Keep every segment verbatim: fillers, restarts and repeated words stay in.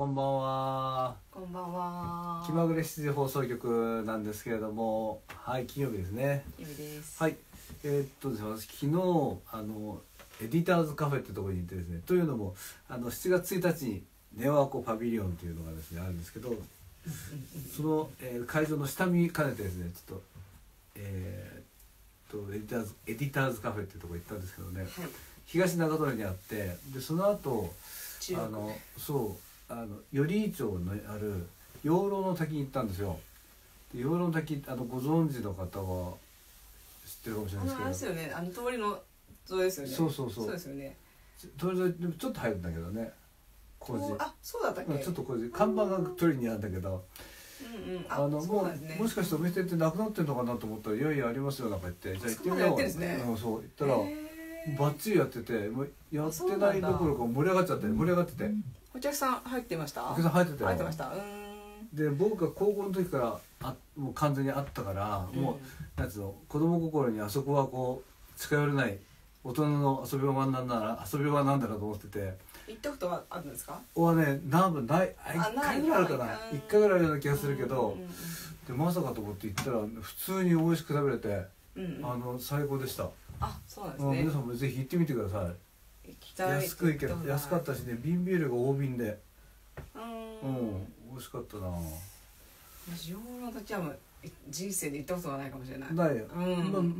こんばんは。 こんばんは。 気まぐれしちじ放送局なんですけれども、はい、金曜日ですね。 ゆみです。 はい、えー、っとですね、私昨日あのエディターズカフェってところに行ってですね、というのもあのしちがつついたちにネオアコパビリオンっていうのがですねあるんですけど、その、えー、会場の下見兼ねてですね、ちょっとえー、っとエディターズエディターズカフェっていうところ行ったんですけどね、はい、東中通りにあって、でその後あのそうあの寄居町のある養老の滝に行ったんですよ。で養老の滝、あのご存知の方は知ってるかもしれないですけど、 あのあれですよね、あの通りの沿いですよね。 そうそうそう、 そうですよね。 通り沿いでもちょっと入るんだけどね、工事、 あ、そうだったっけ。 ちょっと工事、看板が取りにあるんだけど、 うんうん、 あのもうもしかしてお店ってなくなってるのかなと思ったら、いやいやありますよなんか言って、じゃあ行ってみようって、うん、そう言ったらバッチリやってて、もうやってないどころか盛り上がっちゃって、盛り上がってて、 お客さん入ってました。 お客さん入ってたよ。 入ってました。うん。 で僕が高校の時からあもう完全にあったから、うん、もうなんつうの、子供心にあそこはこう近寄れない大人の遊び場なんなら遊び場なんだなと思ってて。 行ったことはあるんですか？ はね、何分ない、いっかいぐらいあるかな、いっかいぐらいあるような気がするけど、でまさかと思って行ったら普通に美味しく食べれて、うん、あの最高でした。 あ、そうなんですね。 皆さんもぜひ行ってみてください。安く行けば安かったしね、瓶ビールが大瓶で、うん、美味しかったな。 養老の滝は人生で行ったことがないかもしれない。 ないよ。うん、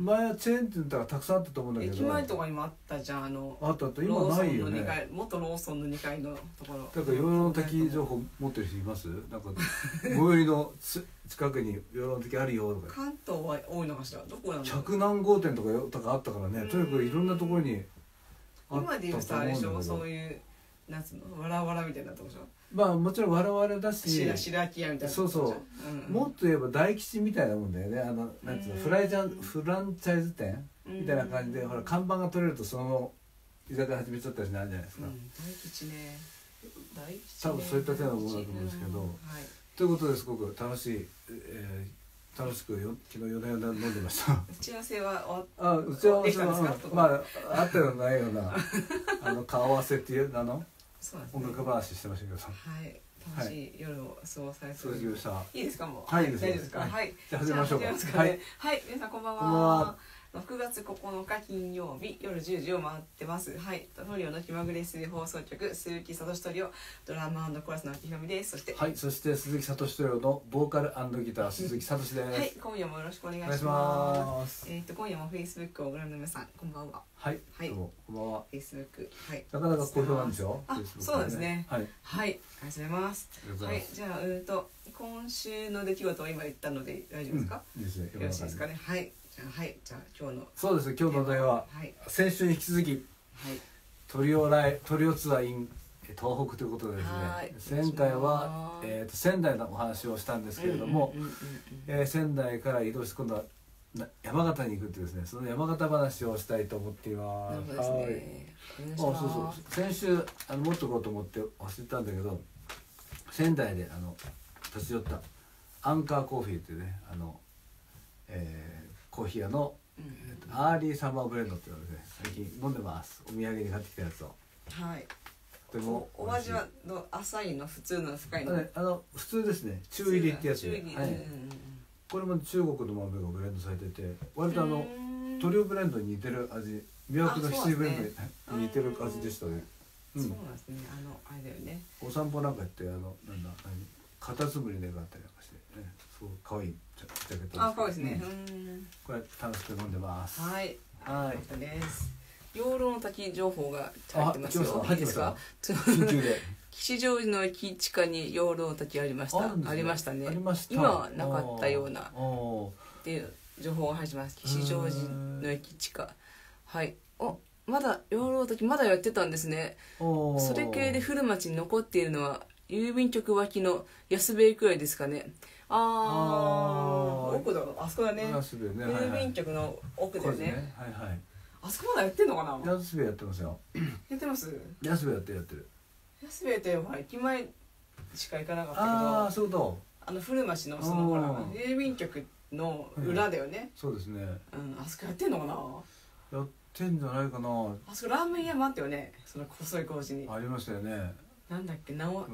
前はチェーンって言ったらたくさんあったと思うんだけど。 駅前とかにもあったじゃん、あの。 あったあった、今ないよね。 元ローソンのにかいのところ。 だから養老の滝情報持ってる人います？なんか最寄りの近くに養老の滝あるよとか。 関東は多いのかしら。どこなんだろう。 百何号店とかとかあったからね。とにかくいろんなところにあったと思うんだけど。今で言うさあれでしょ、そういうなんつうの、わらわらみたいなとこでしょ。 まあもちろんわらわらだし、 白白木屋みたいな。 そうそう、うん、もっと言えば大吉みたいなもんだよね。あのなんつうの、フライジャンフランチャイズ店みたいな感じで、ほら看板が取れるとその居酒屋始めちゃったりしないじゃないですか。うん、 大吉ね。大吉ね。 多分そういった点のものだと思うんですけど、うん、はい、ということですごく楽しい、えー、楽しくよ昨日夜な夜な飲んでました。打ち合わせはあ打ち合わせはまああったようなないようなあの顔合わせっていうあのそうです、ね、音楽話してましたけどさ。 はい。楽しい夜を過ごされてる。そうしました。 いいですかもう。 はい、大丈夫ですか。はい。 じゃあ始めましょうか。 はい。はい、皆さんこんばんは。ろくがつここのか金曜日夜じゅうじを回ってます。はい。トリオの気まぐれ水放送局鈴木聡トリオドラマ&コーラスの秋広美です。そしてはい、そして鈴木聡トリオのボーカル&ギター鈴木聡です。はい、 今夜もよろしくお願いします。えっと今夜もフェイスブックをご覧の皆さんこんばんは。 はい。はい。どうもこんばんは。 フェイスブック。はい。 なかなか好評なんですよ。 あ、そうですね。はい。はい。ありがとうございます。はい。じゃあうんと今週の出来事を今言ったので大丈夫ですか？いいですね。よろしいですかね。はい。じゃあはい。じゃあ今日のそうですね。今日の題は先週に引き続き、はい、トリオライトリオツアー in 東北ということでですね。前回はえっと仙台のお話をしたんですけれども、仙台から移動して今度は山形に行くってですね、その山形話をしたいと思っています。はい。あ、そうそう。先週あの持っとこうと思って忘れたんだけど、仙台であの立ち寄ったアンカーコーヒーっていうね、あの、えー、コーヒー屋の、うんうんうん、えー、アーリーサマーブレンドっていうのをですね、最近飲んでます。お土産に買ってきたやつを。 はい。でもお味はの浅いの普通の深いの？ あの普通ですね。中入りってやつで。はい。これも中国の豆がブレンドされてて、割とあのトリオブレンドに似てる味、魅惑の翡翠ブレンドに似てる味でしたね。 そうなんですね。あのあれだよね。 お散歩なんかやってあのなんだカタツムリの絵があったりなんかして、ね、そう可愛いジャケット。 あ、可愛いですね。 これ楽しく飲んでます。 はい。 はい。 です。養老の滝情報が入ってますよ。 いいですか？緊急で。 吉祥寺の駅地下に養老の滝ありました。ありましたね。今はなかったようなっていう情報が入ってます。吉祥寺の駅地下。はい。お、まだ養老の滝まだやってたんですね。それ系で古町に残っているのは郵便局脇の安兵衛くらいですかね。ああ、奥だ。あそこだね。郵便局の奥だよね。 はいはい。 あそこまだやってんのかな。 安兵衛やってますよ。 やってます。 安兵衛やってるやってる。 安兵衛ってほら駅前しか行かなかったけど、 ああそうだ、 あの古町のそのほら郵便局の裏だよね。 そうですね。 うん、あそこやってんのかな。 やってんじゃないかな。 あそこラーメン屋もあったよね。その細い工事に。 ありましたよね。 なんだっけ、なお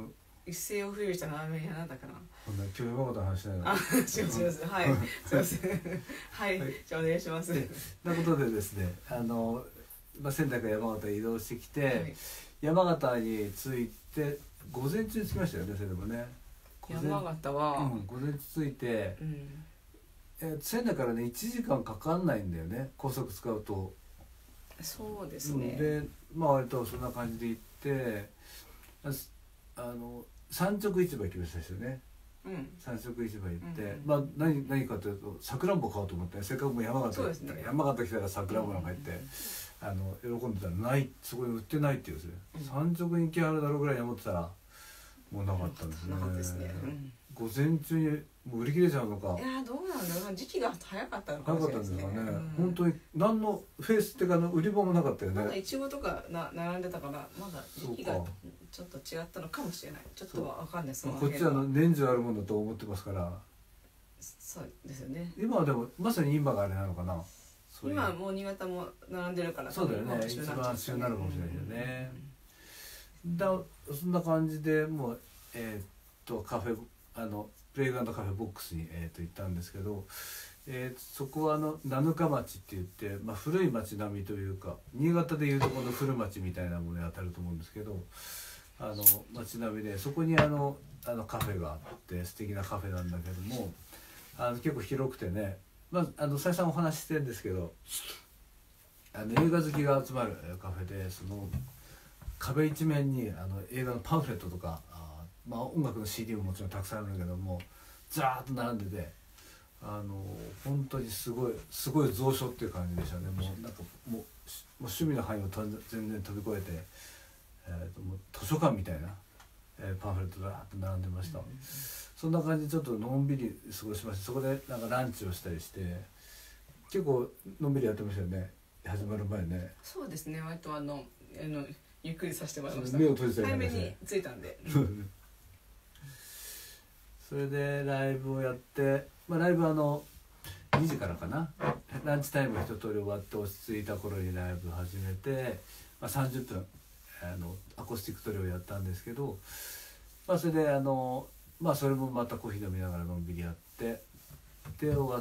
一世を風靡したラーメン屋なんだかな。 こんな今日山形の話しないの。 あ、しますします。はい。すいません。はい。じゃあお願いします。 ということでですね、あの、まあ、仙台から山形へ移動してきて、はい、山形に着いて午前中に着きましたよね。それでもね。 山形は、 うん、午前中着いて、うん、え仙台からねいちじかんかかんないんだよね。高速使うと。 そうですね。 で、まあ割とそんな感じで行って、あの三直市場行きましたですよね。うん、三直市場行って、うんうん、まあ何何かというとさくらんぼ買おうと思って、せっかくもう山形行った、ね、山形来たらさくらんぼが入って、うんうん、あの喜んでたらないそこに売ってないっていうですね、うん、三直に行きあるだろうぐらいに思ってたらもうなかったんですね。なかったですね。うん、午前中にもう売り切れちゃうのか。 いやどうなんだろう、時期が早かったのかもしれないですね。 早かったんですかね。 うん、 本当に何のフェイスっていうかの売り場もなかったよね。 まだイチゴとかな並んでたからまだ時期がちょっと違ったのかもしれない。ちょっとは分かんないです。 こっちは年中あるものだと思ってますから。 そうですよね。 今はでもまさに今があれなのかな。 うう今はもう新潟も並んでるから。 そうだよね。一番旬になるかもしれないよね。うん、だそんな感じでもうえー、っとカフェあのプレイグラウンドカフェボックスに、えー、と行ったんですけど、えー、そこはあの七日町って言って、まあ、古い町並みというか新潟でいうとこの古町みたいなものに当たると思うんですけど、あの町並みでそこにあのあのカフェがあって素敵なカフェなんだけども、あの結構広くてね、まあ、あの再三お話ししてるんですけど、あの映画好きが集まるカフェで、その壁一面にあの映画のパンフレットとか、まあ、音楽の シーディー ももちろんたくさんあるんだけどもずらーっと並んでて、あの本当にすごいすごい蔵書っていう感じでしたね。もうなんかもうもう趣味の範囲を全然飛び越えて、えー、ともう図書館みたいな、えー、パンフレットがーっと並んでました。うん、そんな感じでちょっとのんびり過ごしまして、そこでなんかランチをしたりして結構のんびりやってましたよね、始まる前ね。 そうですね、割とあのあのゆっくりさせてもらいました。 目を閉じて早めに着いたんで。うんそれでライブをやって、まあ、ライブはあのにじからかな、ランチタイムが一通り終わって落ち着いた頃にライブ始めて、まあ、さんじゅっぷんあのアコースティックトリオをやったんですけど、まあ、それであの、まあ、それもまたコーヒー飲みながらのんびりやってで終わって、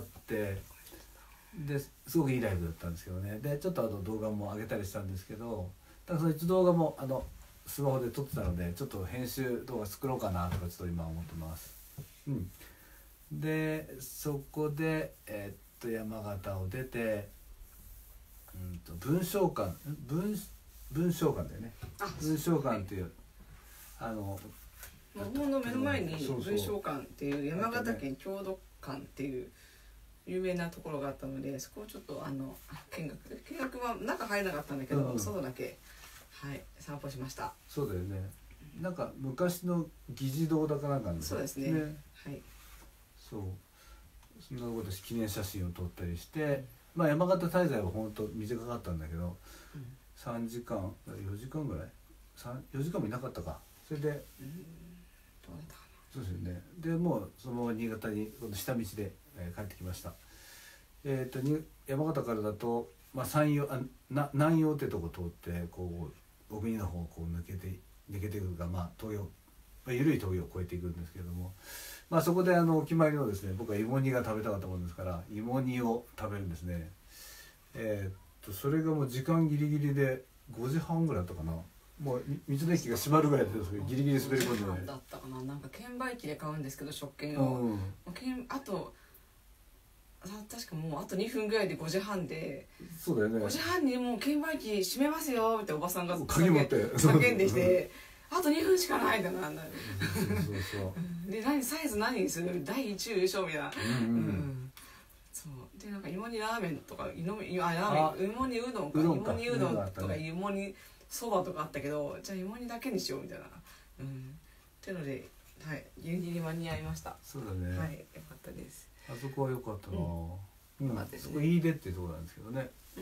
ですごくいいライブだったんですけどね。でちょっとあの動画も上げたりしたんですけど、だからその一動画もあのスマホで撮ってたのでちょっと編集動画作ろうかなとかちょっと今思ってます。うん、でそこで、えー、っと山形を出て、うんと文章館文文章館だよね。文章館っていうあの日本の目の前に文章館っていう山形県郷土館っていう有名なところがあったので、そこをちょっとあの見学見学は中入れなかったんだけど、うん、外だけはい散歩しました。 そうだよね。なんか昔の議事堂だかなんかなんですね。そうですね。ねはい。 そう。そんなことで記念写真を撮ったりして、まあ山形滞在は本当短かったんだけど、うん、さんじかんよじかんぐらいよじかんもいなかったか。それで、うん、どうだったかな。そうですよね。でもうそのまま新潟に下道で、えー、帰ってきました。えっとに山形からだと、まあ、山陽あな南陽ってとこ通ってこう小国の方をこう抜けて抜けていくが、まあ峠を、まあ、緩い峠を越えていくんですけれども、まあそこであのお決まりのですね、僕は芋煮が食べたかったもんですから芋煮を食べるんですね。えー、っとそれがもう時間ギリギリでごじはんぐらいだったかな。もう道の駅が閉まるぐらいでギリギリ滑り込んで、ね、 だったかな。なんか券売機で買うんですけど食券を、うん、あと確かもうあとにふんぐらいでごじはんで、 そうだよね、 ごじはんにもう券売機閉めますよっておばさんが鍵持って叫んできてあとにふんしかないんだな。そうそうそうで何サイズ何にする第一優勝みたいな、うんうんうん、そうでなんか芋煮ラーメンとか芋煮あラーメン芋煮うどんか芋煮うどんとか芋煮そばとかあったけど、じゃあ芋煮だけにしようみたいな、うん、っていうので、はい、ギリギリ間に合いました。 そうだね、 はい、よかったです。 あそこは良かったな、うんうん、そこ飯出っていうところなんですけどね、うん、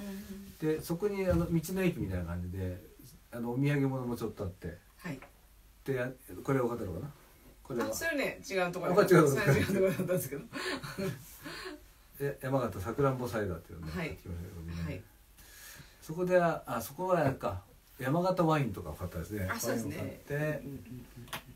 でそこにあの道の駅みたいな感じであのお土産物もちょっとあって、はい、でこれ分かったのかな。これはあそれね違うところだった違うところだったんですけどえ山形さくらんぼサイダーっていうのをね、はい、聞きましたけどね、はい、そこであそこはあれか山形ワインとかを買ったですね。 あそうですね。 ワインを買って、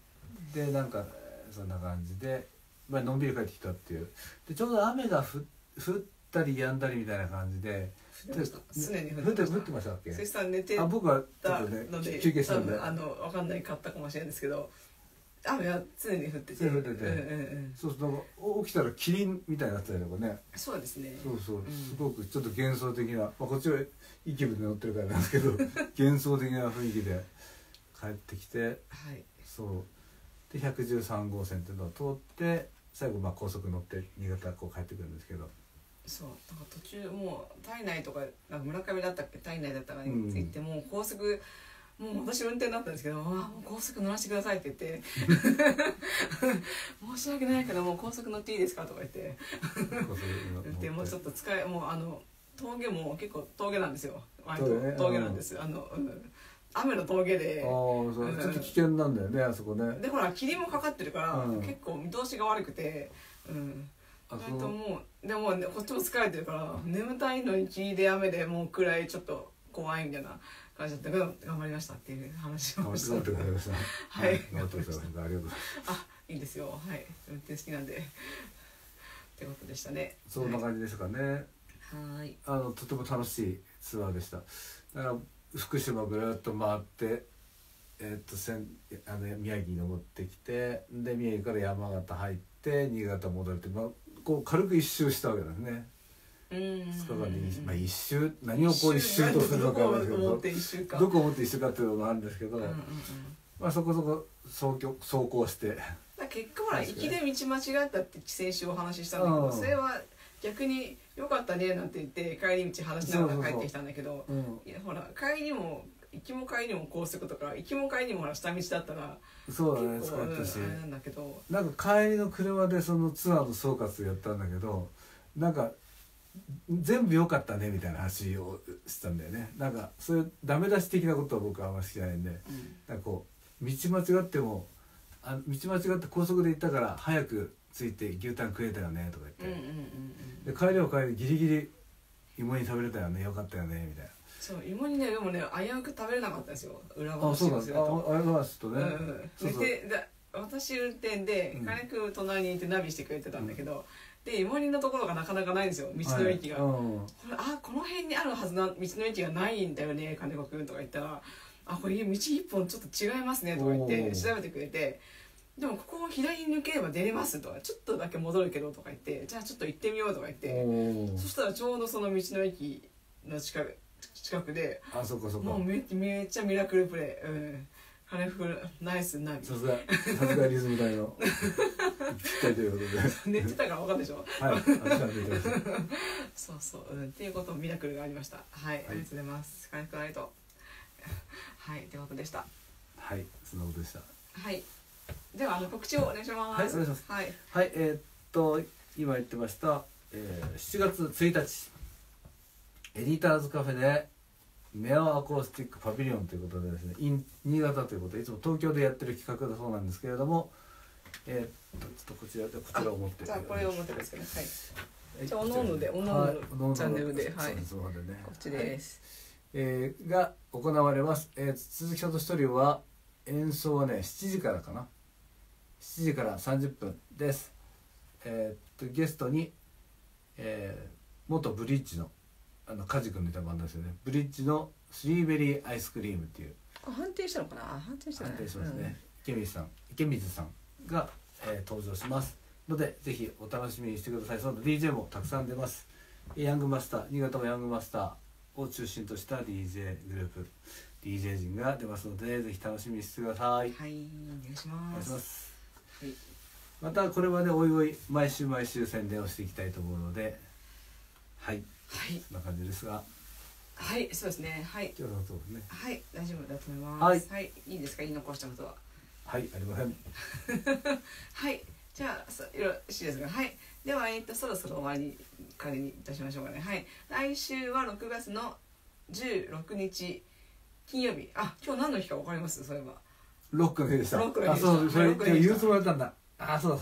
でなんかそんな感じで、まあのんびり帰ってきたっていう。でちょうど雨がふ降ったり止んだりみたいな感じで。 常に降って降ってましたっけ？ 水さん寝てたあ、僕はちょっとね休憩したんで、 あのわかんないかったかもしれないんですけど、雨は常に降ってて、 降ってて、うんうんうん、そうそう、なんか起きたらキリンみたいになってたりとかね。 そうですね。 そうそう、すごくちょっと幻想的な、まあこっちはいい気分で乗ってるからなんですけど、幻想的な雰囲気で帰ってきて、はい、そうでひゃくじゅうさんごうせんっていうのを通って最後まあ高速乗って新潟こう帰ってくるんですけど。 そうだから途中もう体内とかなんか村上だったっけ体内だったかについて、うん、もう高速もう私運転だったんですけど、あもう高速乗らせてくださいって言って申し訳ないけどもう高速乗っていいですかとか言って言ってもうちょっと使いもうあの峠も結構峠なんですよ。割と峠なんです。あの、うん、雨の峠で、 あそう、うん、ちょっと危険なんだよねあそこね。 でほら霧もかかってるから、うん、結構見通しが悪くて、うん。あともうでも、ね、こっちも疲れてるから眠たいのに霧で雨でもう暗いちょっと怖いみたいな感じだったけど頑張りましたっていう話をした。 頑張ってくれました。はい。頑張ってください。ありがとうございます。 あ、いいですよ。はい。運転好きなんでってことでしたね。 そんな感じですかね。 はい。 あのとても楽しいツアーでした。だから福島ぐるっと回って、えー、っとせんあの宮城に登ってきて、で宮城から山形入って新潟戻れて、まあこう軽く一周したわけですね。うん。ふつかかんで、まあ一周何をこう一周とするのかですけど、どこを思って一周かっていうのがあるんですけど、うんうんうん、まあそこそこ走走行して。 結果ほら行きで道間違ったって先週お話ししたんだけど、うん、それは逆に良かったねなんて言って帰り道話しながら帰ってきたんだけど、そうそうそう、うん、いやほら帰りも行きも帰りも高速とか行きも帰りもほら下道だったらそうだね、 結構、うん、あれなんだけど、 なんか帰りの車でそのツアーの総括やったんだけど、なんか全部良かったねみたいな話をしたんだよね。なんかそういうダメ出し的なことは僕はあんまり好きじゃないんで、うん、なんかこう道間違ってもあ道間違って高速で行ったから早く着いて牛タン食えたよねとか言って、うんうんうんうん、で帰りは帰りギリギリ芋煮食べれたよねよかったよねみたいな。 そう芋煮ねでもね危うく食べれなかったんですよ。裏話をすると。あ、そうなんです。あ、あれはちょっとね。うんうん、 そうそうでで私運転で金君隣にいてナビしてくれてたんだけど、うん、で芋煮のところがなかなかないんですよ道の駅が。はい、うん、これあこの辺にあるはずな道の駅がないんだよね金子君とか言ったら、あこれ道一本ちょっと違いますねとか言って調べてくれて。でもここを左に抜ければ出れますとかちょっとだけ戻るけどとか言ってじゃあちょっと行ってみようとか言ってそしたらちょうどその道の駅の近く近くであそこそこもう め, めっちゃミラクルプレイ、うん、カレフルナイスナビさすがさすがリズム隊のぴったりということで寝てたから分かんでしょはい私は寝てましたそうそう、うん、っていうことミラクルがありましたはい、はい、ありがとうございますカレフルナイトはいってことでしたはいそんなことでしたはいではあの告知をお願いします。 はい、お願いします。 はい、 はい、えー、っと今言ってました、えー、しちがつついたちエディターズカフェでネオアコースティックパビリオンということでですね、in 新潟ということでいつも東京でやってる企画だそうなんですけれども、えー、っとちょっとこちらでこちらを持ってじゃあこれを持ってくださいね。はい。じゃあおのおのでおのおのチャンネルではい。そうですね。こっちです。 はい、えー、が行われます。えー、鈴木さんと一人は演奏はねしちじからかな。しちじからさんじゅっぷんです。えー、っとゲストに、えー、元ブリッジのあのカジ君のいたバンドですよね。ブリッジのスリーベリーアイスクリームっていう。 判定したのかな。判定した、ね。 判定しますね。池水さん、池水さんが、えー、登場しますのでぜひお楽しみにしてください。その ディージェー もたくさん出ます。ヤングマスター、新潟のヤングマスターを中心とした ディージェー グループ、ディージェー 陣が出ますのでぜひ楽しみにしてください。 はい、お願いします。お願いします。はい、 またこれはねおいおい毎週毎週宣伝をしていきたいと思うのではい、はい、そんな感じですがはいそうですねはい今日のそうですねはい大丈夫だと思います。はい、はい、いいですか言い残したことは。 はいありませんはいじゃあよろしいですか。はいでは、えー、とそろそろ終わりかにいたしましょうかね。はい来週はろくがつのじゅうろくにち金曜日。あ今日何の日か分かります？そういえばロックの日でした。 ロックの日でした。 あそうそれ今日言うつもりだったんだ。あそうだ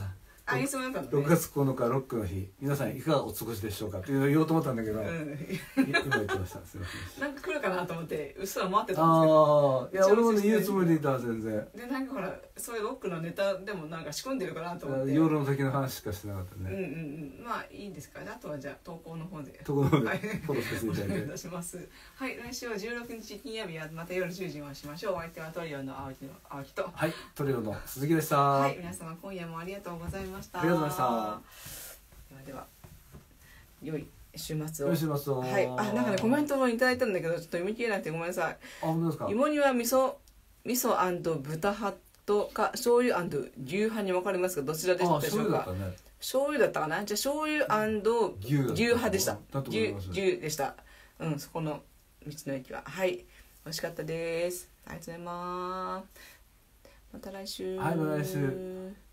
あ、いつもなんかろくがつここのかロックの日、皆さんいかがお過ごしでしょうかっていうのを言おうと思ったんだけど、うん、今言ってました。すいません。なんか来るかなと思ってうっすら待ってたんですけど。 ああ、いや俺もね言うつもりでいた全然。 でなんかほらそういうロックのネタでもなんか仕込んでるかなと思って。 夜の時の話しかしてなかったね。 うんうんうん。まあいいんですかね。あとはじゃあ投稿の方で。 投稿の方で。はい、フォローしていただいて。 お願いいたします。はい、来週はじゅうろくにち金曜日はまた夜じゅうじにお会いしましょう。お相手はトリオの青木の青木と。 はい、トリオの鈴木でした。 はい、皆様今夜もありがとうございました。 ありがとうございました。 ではでは良い週末を。 良い週末を。 はい、あ、なんかねコメントもいただいたんだけどちょっと読み切れなくてごめんなさい。 あ、本当ですか。 芋煮は味噌味噌&豚派とか醤油&牛派に分かれますがどちらでしたでしょうか。醤油だったかな。じゃあ醤油&牛派でした。牛牛でした。うん、そこの道の駅ははい美味しかったです。ありがとうございます。また来週。 はい、また来週。